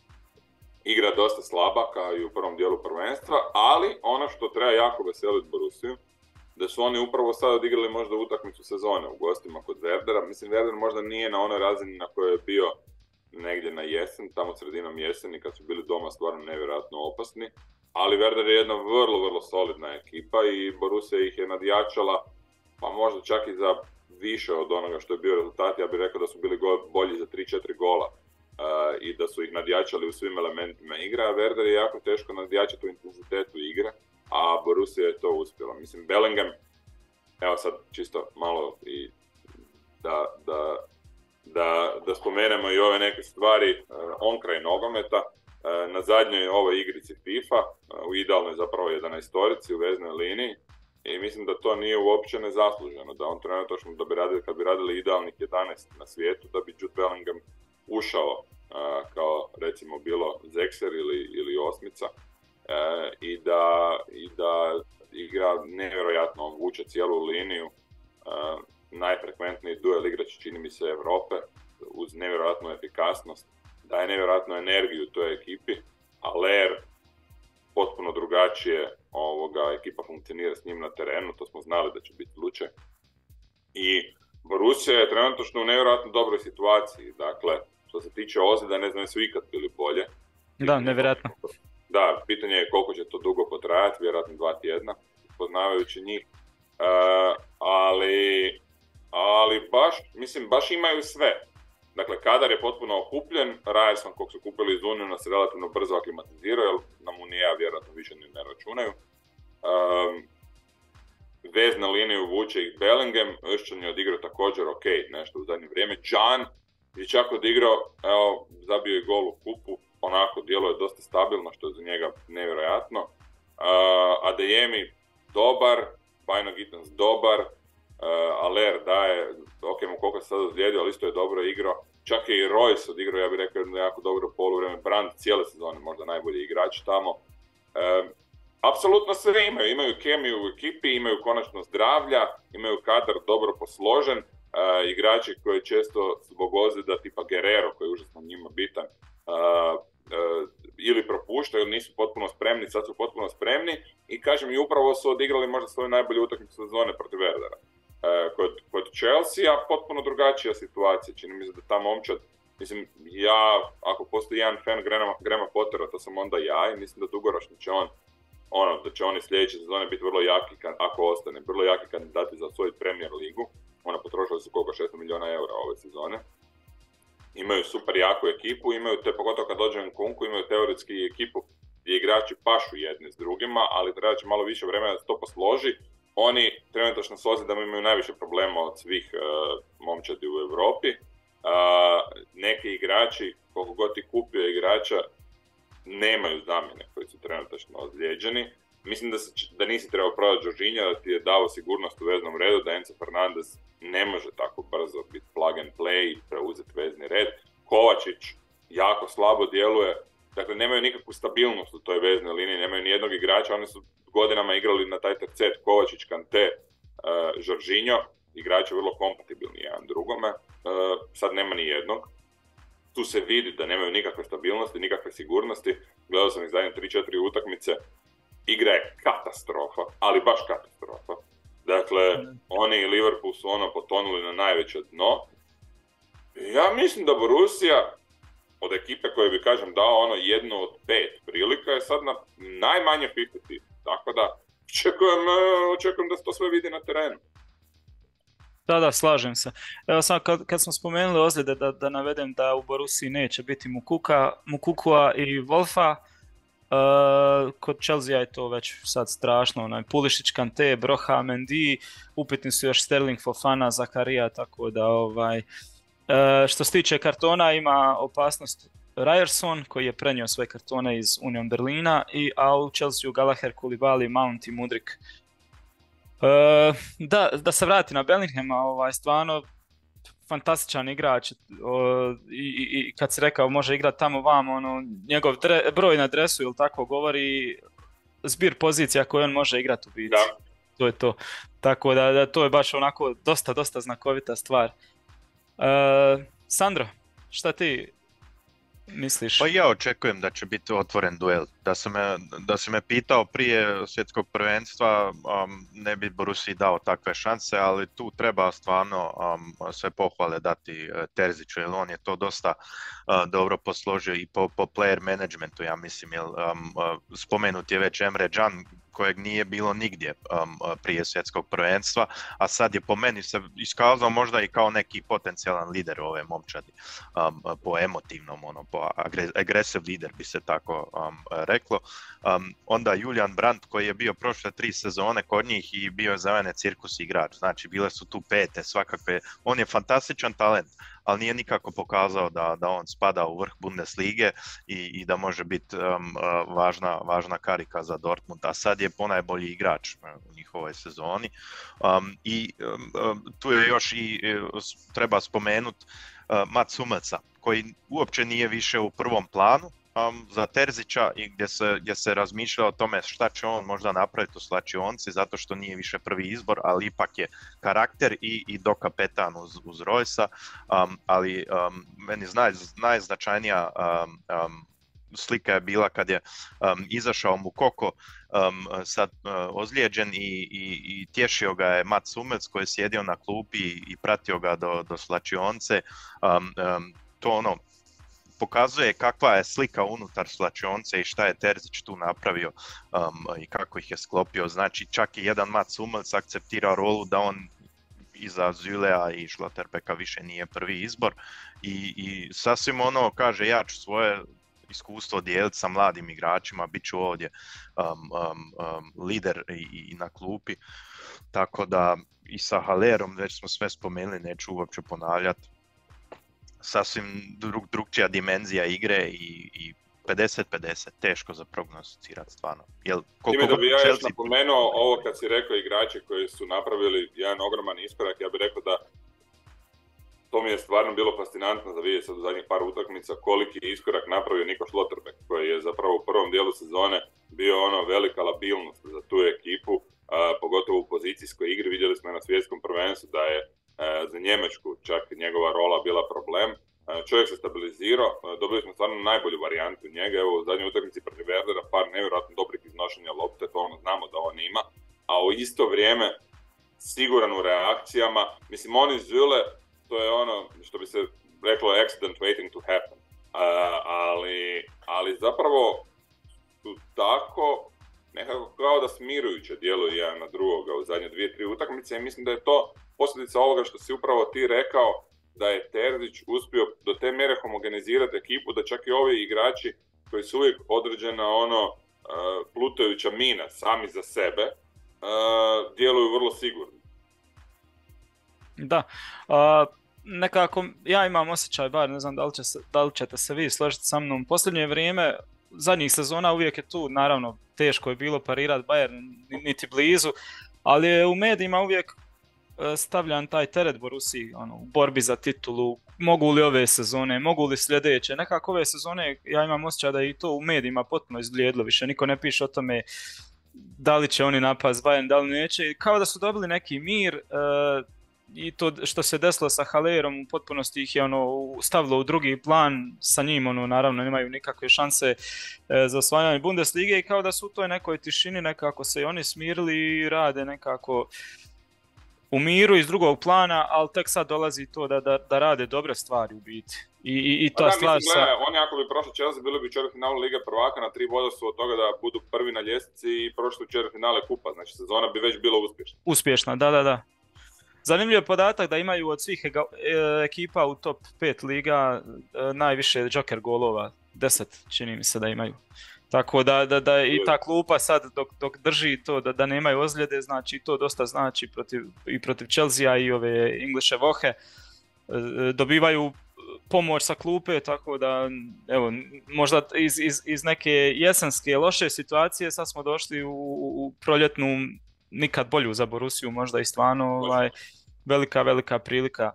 Igra dosta slaba, kao i u prvom dijelu prvenstva, ali ono što treba jako veseliti Borussiju, da su oni upravo sad odigrali možda utakmicu sezone u gostima kod Werdera. Mislim, Werder možda nije na onoj razini na kojoj je bio negdje na jesen, tamo sredinom jeseni, kad su bili doma stvarno nevjerojatno opasni, ali Werder je jedna vrlo, vrlo solidna ekipa i Borussia ih je nadjačala, pa možda čak i za više od onoga što je bio rezultat. Ja bih rekao da su bili bolji za tri četiri gola uh, i da su ih nadjačali u svim elementima igre, a Werder je jako teško nadjačati u intenzitetu igre, a Borussia je to uspjela. Mislim, Bellingham, evo sad čisto malo i da, da, da, da spomenemo i ove neke stvari uh, on kraj nogometa. Uh, na zadnjoj ovoj igrici FIFA, uh, u idealnoj zapravo jedanaestorici u veznoj liniji, i mislim da to nije uopće nezasluženo, da on trenutno da bi radili, kad bi radili idealnih jedanaest na svijetu, da bi Jude Bellingham ušao uh, kao recimo bilo Zekser ili, ili Osmica uh, i, da, i da igra nevjerojatno, vuče cijelu liniju, uh, najfrekventniji duel igrač, čini mi se, Europe, uz nevjerojatnu efikasnost, daje nevjerojatnu energiju toj ekipi, a Ler potpuno drugačije ovoga, ekipa funkcionira s njim na terenu, to smo znali da će biti slučaj. I Borussia je trenutno u nevjerojatno dobroj situaciji, dakle, što se tiče ozljeda, ne znam da su ikad bili bolje. Da, nevjerojatno. Da, pitanje je koliko će to dugo potrajati, vjerojatno dva tjedna, poznavajući njih. Uh, ali, ali baš, mislim, baš imaju sve. Dakle, kadar je potpuno okupljen, Ryerson, kog su kupili iz Uniona, se relativno brzo aklimatizirao, jer nam Unija vjerojatno više ni ne računaju. Um, vez na liniju vuče ih Bellingham, Özcan je odigrao također ok, nešto u zadnje vrijeme. Can je čak odigrao, evo, zabio je gol u kupu, onako djeluje dosta stabilno, što je za njega nevjerojatno. Uh, Adeyemi dobar, Spino Gittens dobar, uh, Aller daje, ok, mu koliko se sad ozlijedio, ali isto je dobro igrao. Čak je i Royce odigrao, ja bih rekao, jedno jako dobro poluvreme. Brandt cijele sezone možda najbolji igrač tamo. Um, apsolutno sve imaju, imaju kemiju u ekipi, imaju konačno zdravlja, imaju kadar dobro posložen, uh, igrači koji često zbog ozljeda tipa Guerrero, koji je užasno njima bitan, uh, uh, ili propuštaju ili nisu potpuno spremni, sad su potpuno spremni i kažem i upravo su odigrali možda svoju najbolju utakmicu sezone protiv Werdera. Uh, kod, kod Chelsea potpuno drugačija situacija, čini mi se da ta momčad, mislim, ja, ako postoji jedan fan Grahama, Grahama Pottera, to sam onda ja i mislim da dugoročno će on ono, da će oni sljedeće sezone biti vrlo jaki, ako ostane, vrlo jaki kandidati za svoju Premier ligu. Ona potrošila su koliko, šesto milijuna eura ove sezone. Imaju super jaku ekipu, imaju te, pogotovo kad dođe Nkunku, imaju teoretski ekipu gdje igrači pašu jedni s drugima, ali treba će malo više vremena da se to posloži. Oni trenutačno s ozljedama imaju najviše problema od svih uh, momčadi u Europi. Uh, neki igrači, koliko god ti kupio igrača, nemaju zamjene koji su trenutačno ozlijeđeni. Mislim da, se, da nisi trebao prodati Jorginha, da ti je dao sigurnost u veznom redu, da Enzo Fernandez ne može tako brzo biti plug and play i preuzeti vezni red. Kovačić jako slabo djeluje, dakle nemaju nikakvu stabilnost u toj veznoj liniji, nemaju ni jednog igrača, oni su godinama igrali na taj tercet Kovačić, Kante, uh, Jorginho, igrači vrlo kompatibilni jedan drugome, uh, sad nema ni jednog. Tu se vidi da nemaju nikakve stabilnosti, nikakve sigurnosti. Gledao sam ih zadnje tri četiri utakmice. Igra je katastrofa, ali baš katastrofa. Dakle, oni i Liverpool su ono potonuli na najveće dno. Ja mislim da Borussia, od ekipe koje bi, kažem, dao ono jednu od pet prilika, je sad na najmanje pedeset pedeset. Tako da, očekujem, očekujem da se to sve vidi na terenu. Da, da, slažem se. Evo sam kad, kad smo spomenuli ozljede da, da navedem da u Borussiji neće biti Mukuka, Mukukua i Wolfa. Uh, kod Chelsea je to već sad strašno, onaj Pulisic, Kante, Broha, Mendy, upitni su još Sterling, Fofana, Zakaria, tako da ovaj, uh, što se tiče kartona ima opasnost Ryerson koji je prenio svoje kartone iz Union Berlina, i, a u Chelsea Gallagher, Koulibaly, Mount i Mudryk. Uh, da, da se vrati na Bellinghama, ovaj, stvarno fantastičan igrač, uh, i, i kad si rekao može igrati tamo vamo, ono, njegov dre, broj na dresu ili tako govori zbir pozicija koje on može igrati u biti. Da. To je to. Tako da, da to je baš onako dosta, dosta znakovita stvar. Uh, Sandro, šta ti misliš? Pa ja očekujem da će biti otvoren duel. Da sam me, da sam me pitao prije svjetskog prvenstva, um, ne bi Borussiji dao takve šanse, ali tu treba stvarno um, sve pohvale dati uh, Terziću, jer on je to dosta uh, dobro posložio i po, po player managementu, ja mislim, jer um, uh, spomenut je već Emre Can, kojeg nije bilo nigdje um, prije svjetskog prvenstva, a sad je po meni se iskazao možda i kao neki potencijalan lider ove momčadi, um, po emotivnom, ono, po aggressive lider bi se tako um, reklo. Um, onda Julian Brandt koji je bio prošle tri sezone kod njih i bio je za mene cirkus igrač, znači bile su tu pete svakakve, on je fantastičan talent, ali nije nikako pokazao da, da on spada u vrh Bundeslige i, i da može biti um, važna, važna karika za Dortmund, a sad je ponajbolji igrač u njihovoj sezoni. Um, I um, tu je još i treba spomenuti uh, Mats Hummelse, koji uopće nije više u prvom planu um, za Terzića i gdje se, gdje se razmišlja o tome šta će on možda napraviti u slačionci, zato što nije više prvi izbor, ali ipak je karakter i, i dokapetan uz, uz Roysa, um, ali um, meni naj, najznačajnija um, um, slika je bila kad je um, izašao Mukoko um, sad uh, ozlijeđen i, i, i tješio ga je Mats Hummels koji je sjedio na klupi i, i pratio ga do, do slačionce. Um, um, to ono pokazuje kakva je slika unutar slačionce i šta je Terzić tu napravio um, i kako ih je sklopio. Znači čak i jedan Mats Hummels akceptira rolu da on iza Zülea i Schlotterbecka više nije prvi izbor i, i sasvim ono kaže ja ću svoje iskustvo dijeliti sa mladim igračima, bit ću ovdje um, um, um, lider i, i na klupi, tako da i sa Hallerom već smo sve spomenuli, neću uopće ponavljati. Sasvim drug, drugčija dimenzija igre i, i pedeset pedeset, teško za prognosticirati stvarno. Jel, Time da bi ja još napomenuo ovo kad si rekao igrači koji su napravili jedan ogroman iskorak, ja bih rekao da to mi je stvarno bilo fascinantno da vidjeti sad u zadnjih par utakmica koliki je iskorak napravio Niko Schlotterbeck, koji je zapravo u prvom dijelu sezone bio ono velika labilnost za tu ekipu, a, pogotovo u pozicijskoj igri. Vidjeli smo na svjetskom prvenstvu da je a, za Njemačku čak njegova rola bila problem. A, čovjek se stabilizirao, a, dobili smo stvarno najbolju varijantu njega. Evo u zadnjoj utakmici protiv Werdera par nevjerojatno dobrih iznošenja lopte, to ono znamo da on ima, a u isto vrijeme siguran u reakcijama. Mislim, on iz Zule, to je ono što bi se reklo accident waiting to happen. Uh, ali, ali zapravo su tako nekako kao da smirujuće djeluju jedan na drugoga u zadnje dvije, tri utakmice i mislim da je to posljedica ovoga što si upravo ti rekao, da je Terzić uspio do te mjere homogenizirati ekipu da čak i ovi igrači koji su uvijek određena ono uh, plutajuća mina sami za sebe uh, djeluju vrlo sigurno. Da, uh, nekako ja imam osjećaj, bar ne znam da li, će se, da li ćete se vi složiti sa mnom, u posljednje vrijeme, zadnjih sezona uvijek je tu, naravno teško je bilo parirati Bayern, niti blizu, ali je u medijima uvijek stavljan taj teret Borussiji, ono, u borbi za titulu, mogu li ove sezone, mogu li sljedeće, nekako ove sezone ja imam osjećaj da je i to u medijima potpuno izblijedlo, više niko ne piše o tome da li će oni napast Bayern, da li neće, kao da su dobili neki mir, uh, i to što se desilo sa Hallerom u potpunosti ih je ono stavilo u drugi plan, sa njim ono naravno nemaju nikakve šanse e, za osvajanje Bundeslige i kao da su u toj nekoj tišini nekako se i oni smirili i rade nekako u miru iz drugog plana, ali tek sad dolazi to da, da, da rade dobre stvari u biti. I, i, i ta da, stvar mislim, sa... gledaj, oni ako bi prošli Chelsea bili bi u četvrtfinalu Lige prvaka, na tri boda su od toga da budu prvi na ljestvici i prošli u četvrtfinale kupa, znači sezona bi već bila uspješna. Uspješna, da, da, da. Zanimljiv je podatak da imaju od svih ekipa u top pet liga najviše joker golova, deset čini mi se da imaju. Tako da, da, da i ta klupa sad dok, dok drži to da, da nemaju ozljede, znači to dosta znači protiv, i protiv Chelsea i ove Englische Woche. Dobivaju pomoć sa klupe, tako da evo, možda iz, iz, iz neke jesenske loše situacije sad smo došli u, u proljetnu nikad bolju za Borussiju, možda i stvarno ovaj, velika, velika prilika.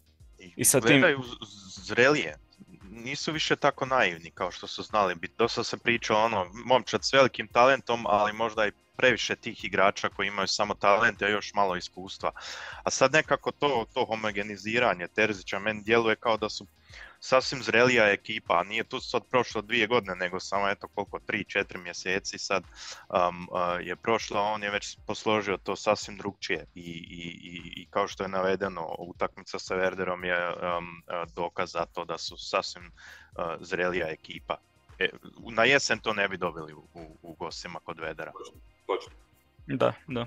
I sa tim... Gledaju zrelije, nisu više tako naivni kao što su znali biti. Dosta se priča ono, momčad s velikim talentom, ali možda i previše tih igrača koji imaju samo talente, a još malo iskustva. A sad nekako to, to homogeniziranje Terzića meni djeluje kao da su sasvim zrelija ekipa, a nije tu sad prošlo dvije godine, nego samo eto koliko, tri, četiri mjeseci sad um, uh, je prošlo, on je već posložio to sasvim drugčije i, i, i, i kao što je navedeno, utakmica sa Werderom je um, uh, dokaz za to da su sasvim uh, zrelija ekipa. E, na jesen to ne bi dobili u, u, u gostima kod Werdera. Točno. Da, da.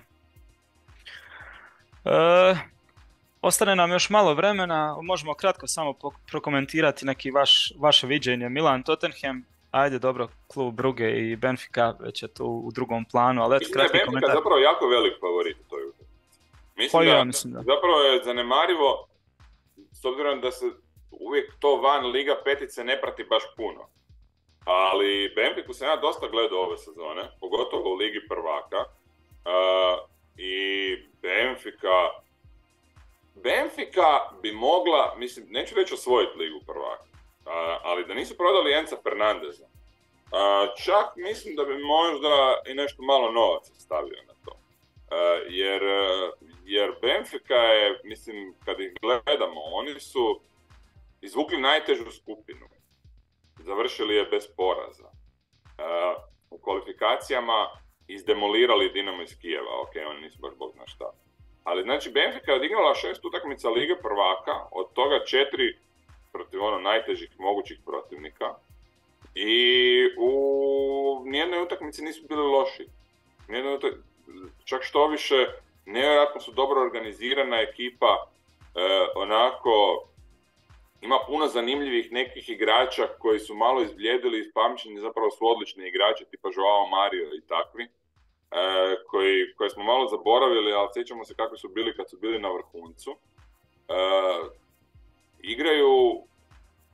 E... Ostane nam još malo vremena, možemo kratko samo prokomentirati neki vaš, vaše viđenje. Milan Tottenham, ajde dobro, klub Brugge i Benfica već je tu u drugom planu, ali eto kratki Benfica komentar. Benfica zapravo jako velik favorit u toj utakmici. Mislim, pa da, ja, mislim da zapravo je zanemarivo, s obzirom da se uvijek to van Liga petice ne prati baš puno. Ali Benficu sam ja dosta gledao ove sezone, pogotovo u Ligi prvaka. Uh, I Benfica... Benfica bi mogla, mislim, neću reći osvojiti Ligu prvaka, ali da nisu prodali Enza Fernandeza, čak mislim da bi možda i nešto malo novaca stavio na to. Jer, jer Benfica je, mislim, kad ih gledamo, oni su izvukli najtežu skupinu. Završili je bez poraza. U kvalifikacijama izdemolirali Dinamo iz Kijeva, ok, oni nisu baš bog zna šta. Ali znači Benfica je odigrala šest utakmica Lige prvaka, od toga četiri protiv ono najtežih mogućih protivnika. I u nijednoj utakmici nisu bili loši. Nijednoj utak... Čak što više, nevjerojatno su dobro organizirana ekipa, e, onako ima puno zanimljivih nekih igrača koji su malo izbljedili iz pamćenja, zapravo su odlični igrači, tipa Joao Mario i takvi. E, koji, koje smo malo zaboravili, ali sjećamo se kako su bili kad su bili na vrhuncu. E, igraju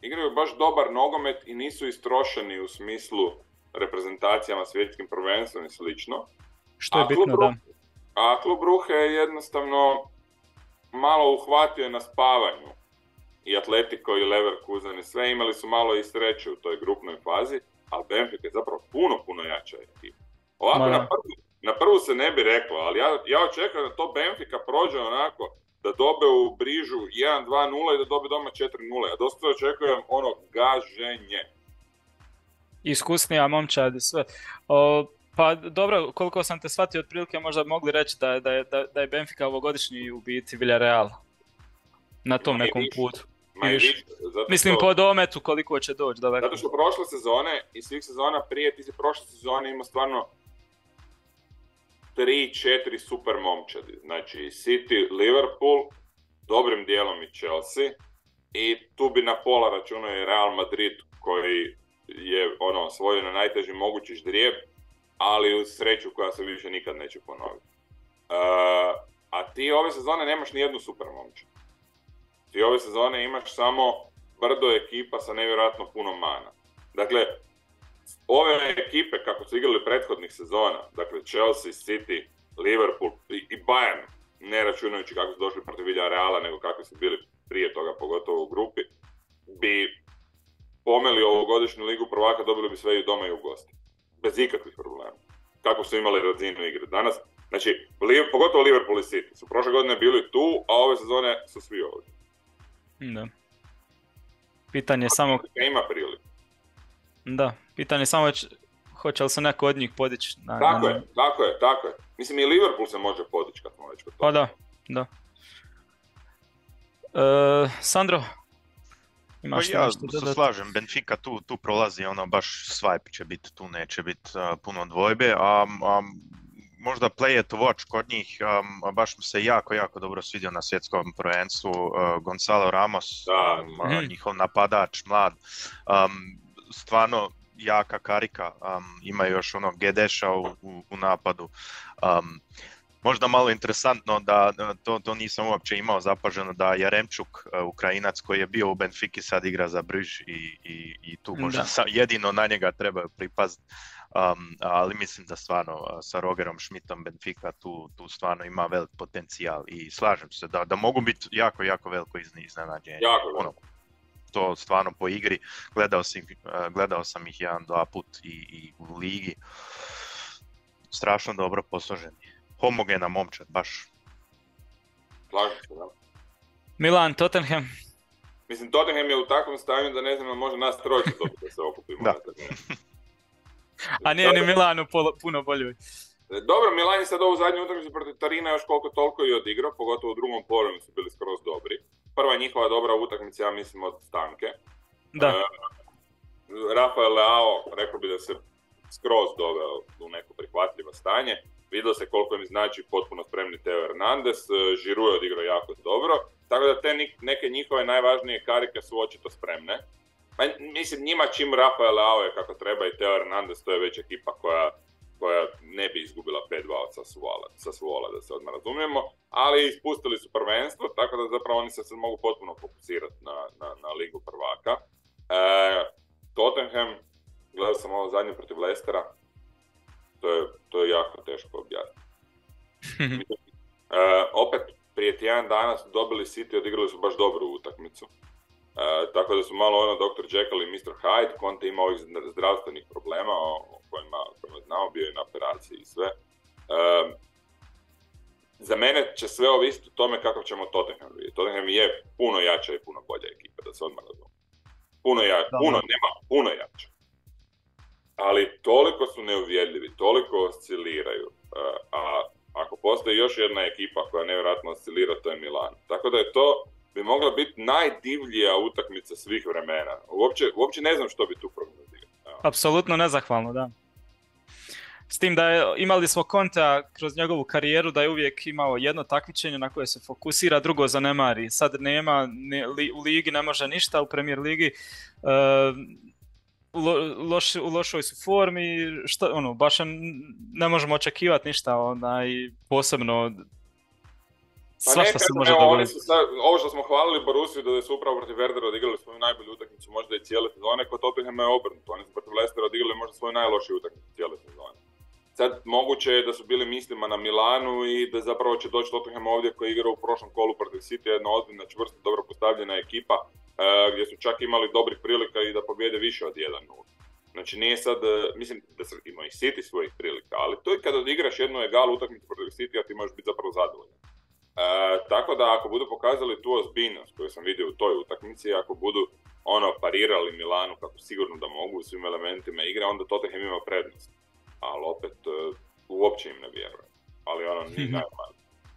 igraju baš dobar nogomet i nisu istrošeni u smislu reprezentacijama, svjetskim prvenstvom i slično. Što je a bitno, klub, da. A klub Ruhe je jednostavno malo uhvatio na spavanju. I Atletico i Leverkusen i sve imali su malo i sreće u toj grupnoj fazi, ali Benfica je zapravo puno, puno jača ekipa. Ovako na prvu, na prvu se ne bi reklo, ali ja, ja očekujem da to Benfica prođe onako, da dobe u Brižu jedan dva nula i da dobe doma četiri nula. Ja dosta očekujem ono gaženje. Iskusnija momčad i sve. O, pa dobro, koliko sam te shvatio, otprilike možda mogli reći da, da, je, da, da je Benfica ovogodišnji u biti Villarreal. Na tom Ma nekom više. putu. Ma i više, zato Mislim što, po dometu koliko će doći daleko. zato što prošle sezone i svih sezona prije, ti si prošle sezone imao stvarno tri, četiri super momčadi. Znači City, Liverpool, dobrim dijelom i Chelsea i tu bi na pola računao i Real Madrid koji je ono osvojio na najteži mogući ždrijeb, ali uz sreću koja se više nikad neće ponoviti. Uh, a ti ove sezone nemaš ni jednu super momčad. Ti ove sezone imaš samo brdo ekipa sa nevjerojatno puno mana. Dakle, ove ekipe kako su igrali prethodnih sezona, dakle Chelsea, City, Liverpool i, i Bayern, ne računajući kako su došli protiv Villarreala, nego kako su bili prije toga, pogotovo u grupi, bi pomeli ovogodišnju ligu prvaka, dobili bi sve i doma i u gosti. Bez ikakvih problema. Kako su imali razinu igre danas. Znači, pogotovo Liverpool i City su prošle godine bili tu, a ove sezone su svi ovdje. Da. Pitanje je samo... Ima priliku. Da, pitanje je samo č... hoće li se neko od njih podići. Na, tako na... je, tako je, tako je. Mislim i Liverpool se može podići kad smo već kod toga. Pa da, da. E, Sandro? Imaš pa ja se slažem, Benfica tu, tu prolazi, ono baš swipe će biti, tu neće biti uh, puno dvojbe, a um, možda play it to watch kod njih, um, baš mi se jako, jako dobro svidio na svjetskom prvenstvu, uh, Gonzalo Ramos, da, um, uh, njihov napadač, mlad, um, stvarno jaka karika, um, ima još ono Gedeša u, u, u napadu. Um, Možda malo interesantno da to, to nisam uopće imao zapaženo da Jaremčuk, uh, Ukrajinac koji je bio u Benfiki, sad igra za Briž i, i, i tu možda sam, jedino na njega trebaju pripaziti. Um, ali mislim da stvarno uh, sa Rogerom Schmidtom Benfica tu, tu stvarno ima velik potencijal i slažem se da, da mogu biti jako, jako veliko iznenađenje. Jako ono, to stvarno po igri, gledao sam, uh, gledao sam ih jedan, dva put i, i u ligi. Strašno dobro posloženi. Homogena momčad, baš. Slažem se, da. Milan, Tottenham. Mislim, Tottenham je u takvom stanju da ne znam, može nas trojice dobiti da se okupimo. Da. A nije ni Milanu puno bolje. Dobro, Milan je sad ovu zadnju utakmicu protiv Torina još koliko toliko i odigrao, pogotovo u drugom poluvremenu su bili skroz dobri. Prva njihova dobra utakmica, ja mislim, od Stanke. Da. Uh, Rafael Leao, rekao bi da se skroz doveo u neko prihvatljivo stanje. Vidio se koliko im znači potpuno spremni Teo Hernandez, Giroud je odigrao jako dobro, tako da te neke njihove najvažnije karike su očito spremne. Pa, mislim, njima čim Rafael Leao je kako treba i Teo Hernandez, to je već ekipa koja, koja ne bi izgubila pet dva od Sassuola, Sassuola, da se odmah razumijemo, ali ispustili su prvenstvo, tako da zapravo oni se sad mogu potpuno fokusirati na, na, na ligu prvaka. E, Tottenham, gledao sam ovo zadnje protiv Leicestera, To je, to je jako teško objasniti. e, opet, prije tjedan dana su dobili City, odigrali su baš dobru utakmicu. E, tako da su malo ono doktor Jekyll i mister Hyde, Conte ima ovih zdravstvenih problema o, o kojima, kojima znamo, bio je na operaciji i sve. E, za mene će sve ovisiti o tome kako ćemo Tottenham vidjeti. Tottenham je puno jača i puno bolja ekipa, da se odmah razumije. Puno jača, puno, nema, puno jača. Ali toliko su neuvjerljivi, toliko osciliraju, a ako postoji još jedna ekipa koja nevjerojatno oscilira, to je Milan. Tako da je to, bi mogla biti najdivljija utakmica svih vremena. Uopće, uopće ne znam što bi tu prognozirao. Apsolutno nezahvalno, da. S tim da je, imali smo Contea kroz njegovu karijeru da je uvijek imao jedno takmičenje na koje se fokusira, drugo zanemari. Sad nema, ne, li, u ligi ne može ništa, u Premier ligi uh, Lo, loš, u lošoj su formi, šta, ono, baš ne možemo očekivati ništa, onaj, posebno svašta se može evo, dogoditi. Oni su sad, ovo što smo hvalili Borussiju da su upravo protiv Werdera odigrali svoju najbolju utakmicu možda i cijele sezone, kod Tottenhama je obrnuto. Oni su protiv Leicestera odigrali možda svoju najlošiju utakmicu cijele sezone. Sad moguće je da su bili mislima na Milanu i da zapravo će doći Tottenham ovdje koji igra u prošlom kolu protiv City, jedna ozbiljna, čvrsta, dobro postavljena ekipa uh, gdje su čak imali dobrih prilika i da pobjede više od jedan nula. Znači nije sad, uh, mislim da su imao i City svojih prilika, ali to je kad odigraš jednu egalu utakmicu protiv City, a ti možeš biti zapravo zadovoljan. Uh, tako da ako budu pokazali tu ozbiljnost koju sam vidio u toj utakmici, ako budu ono parirali Milanu kako sigurno da mogu u svim elementima igre, onda Tottenham ima prednost. Ali opet uh, uopće im ne vjerujem. Ali ono nije najmanje.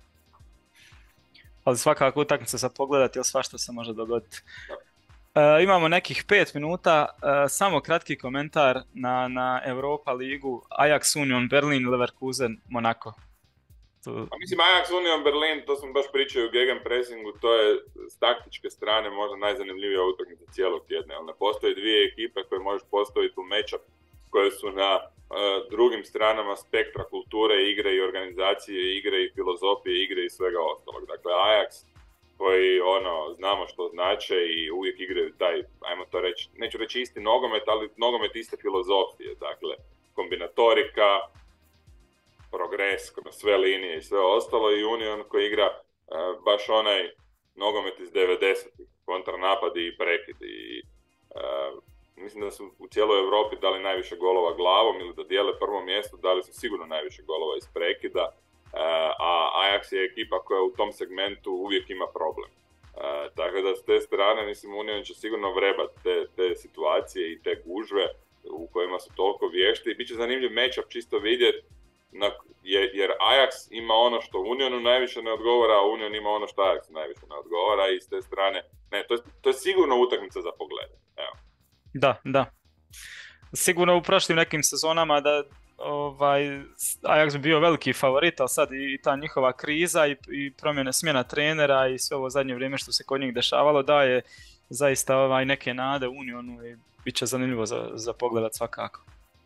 Ali svakako utakmica za pogledati, ali svašta se može dogoditi. Uh, imamo nekih pet minuta, uh, samo kratki komentar na, na Europa ligu, Ajax, Union, Berlin, Leverkusen, Monaco. Tu... A mislim Ajax, Union, Berlin, to sam baš pričao u gegenpressingu, to je s taktičke strane možda najzanimljivija utakmica cijelog tjedna. Jer ne postoje dvije ekipe koje možeš postaviti u matchup koje su na uh, drugim stranama spektra kulture, igre i organizacije, igre i filozofije, igre i svega ostalog. Dakle, Ajax koji ono, znamo što znače i uvijek igraju taj, ajmo to reći, neću reći isti nogomet, ali nogomet iste filozofije. Dakle, kombinatorika, progres kroz sve linije i sve ostalo i Union koji igra uh, baš onaj nogomet iz devedesetih, kontranapadi i prekidi i uh, mislim da su u cijeloj Europi dali najviše golova glavom ili da dijele prvo mjesto, dali su sigurno najviše golova iz prekida, a Ajax je ekipa koja u tom segmentu uvijek ima problem. Tako da s te strane, mislim, Union će sigurno vrebat te, te situacije i te gužve u kojima su toliko vješti i bit će zanimljiv matchup čisto vidjeti jer Ajax ima ono što Unionu najviše ne odgovara, a Union ima ono što Ajaxu najviše ne odgovara i s te strane, ne, to je, to je sigurno utakmica za pogled. Evo. Da, da. Sigurno u prošlim nekim sezonama da ovaj, Ajax bi bio veliki favorit, ali sad i ta njihova kriza i, i promjene smjena trenera i sve ovo zadnje vrijeme što se kod njih dešavalo daje zaista ovaj, neke nade Unionu i bit će zanimljivo za, za pogledat svakako.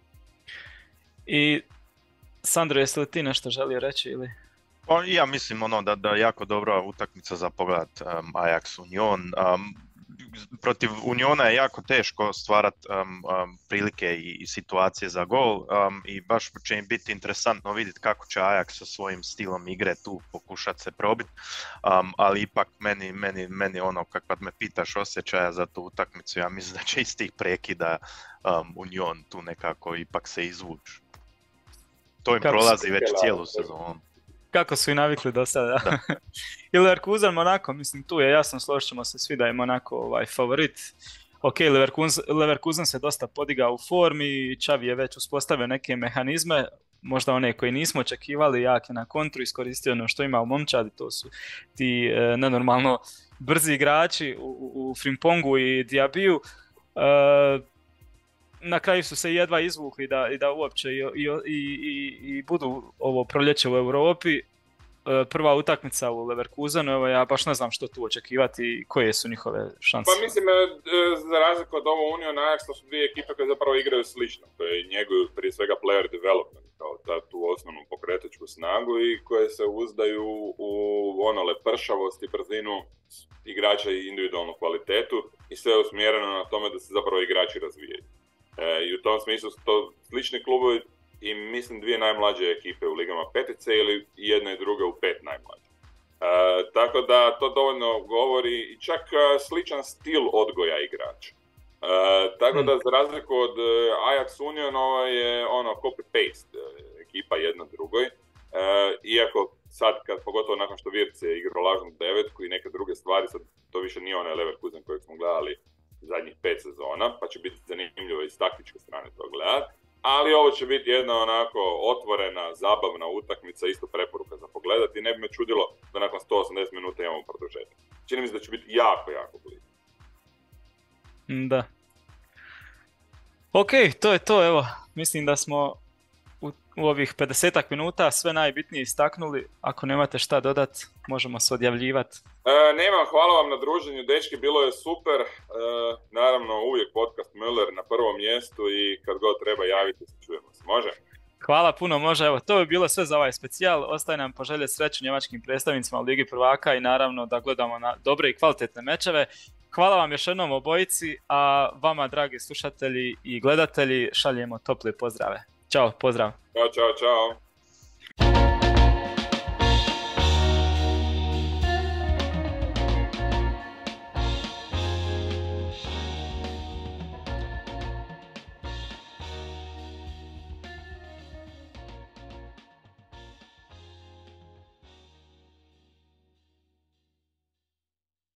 I Sandro, jesi li ti nešto želio reći ili? Pa, ja mislim ono da da jako dobra utakmica za pogled um, Ajax Union. Um, protiv Uniona je jako teško stvarati um, um, prilike i, i situacije za gol um, i baš će im biti interesantno vidjeti kako će Ajax sa svojim stilom igre tu pokušati se probiti, um, ali ipak meni, meni, meni ono kad me pitaš osjećaja za tu utakmicu, ja mislim da će iz tih prekida um, Union tu nekako ipak se izvući. To im kako prolazi već cijelu sezonu. Kako su i navikli do sada. I Leverkusen, Monaco, mislim tu je jasno, složit ćemo se svi da je Monaco ovaj, favorit. Ok, Leverkusen, Leverkusen se dosta podigao u formi i Xavi je već uspostavio neke mehanizme, možda one koje nismo očekivali, jak je na kontru iskoristio ono što ima u momčadi, to su ti e, nenormalno brzi igrači u, u, u Frimpongu i Diabiju. E, na kraju su se jedva izvukli da, i da uopće i, i, i, i budu ovo proljeće u Europi. Prva utakmica u Leverkusenu, evo ja baš ne znam što tu očekivati i koje su njihove šanse. Pa mislim, za razliku od ovo Union Ajax, to su dvije ekipe koje zapravo igraju slično, koje njeguju prije svega player development, kao ta, tu osnovnu pokretačku snagu i koje se uzdaju u ono lepršavost i brzinu igrača i individualnu kvalitetu i sve je usmjereno na tome da se zapravo igrači razvijaju. E, I u tom smislu su to slični klubovi i mislim dvije najmlađe ekipe u ligama petice ili jedna i druga u pet najmlađe. E, tako da to dovoljno govori i čak sličan stil odgoja igrača. E, tako da za razliku od Ajax Union ovo je ono copy-paste ekipa jedna drugoj. E, iako sad, kad, pogotovo nakon što Wirtz je igrao lažnu devetku i neke druge stvari, sad to više nije onaj Leverkusen kojeg smo gledali zadnjih pet sezona, pa će biti zanimljivo iz taktičke strane to gledati. Ali ovo će biti jedna onako otvorena, zabavna utakmica, isto preporuka za pogledati. Ne bi me čudilo da nakon sto osamdeset minuta imamo produžetak. Čini mi se da će biti jako, jako blizu. Da. Ok, to je to, evo. Mislim da smo u, u ovih pedesetak minuta sve najbitnije istaknuli. Ako nemate šta dodat, možemo se odjavljivati. E, nemam, hvala vam na druženju, dečki, bilo je super. E, naravno, uvijek podcast Müller na prvom mjestu i kad god treba javiti se, čujemo se. Može? Hvala puno, može, evo, to bi bilo sve za ovaj specijal. Ostaje nam poželjeti sreću njemačkim predstavnicima u Ligi prvaka i naravno da gledamo na dobre i kvalitetne mečeve. Hvala vam još jednom obojici, a vama, dragi slušatelji i gledatelji, šaljemo tople pozdrave. Ćao, pozdrav. Ćao, čao, čao.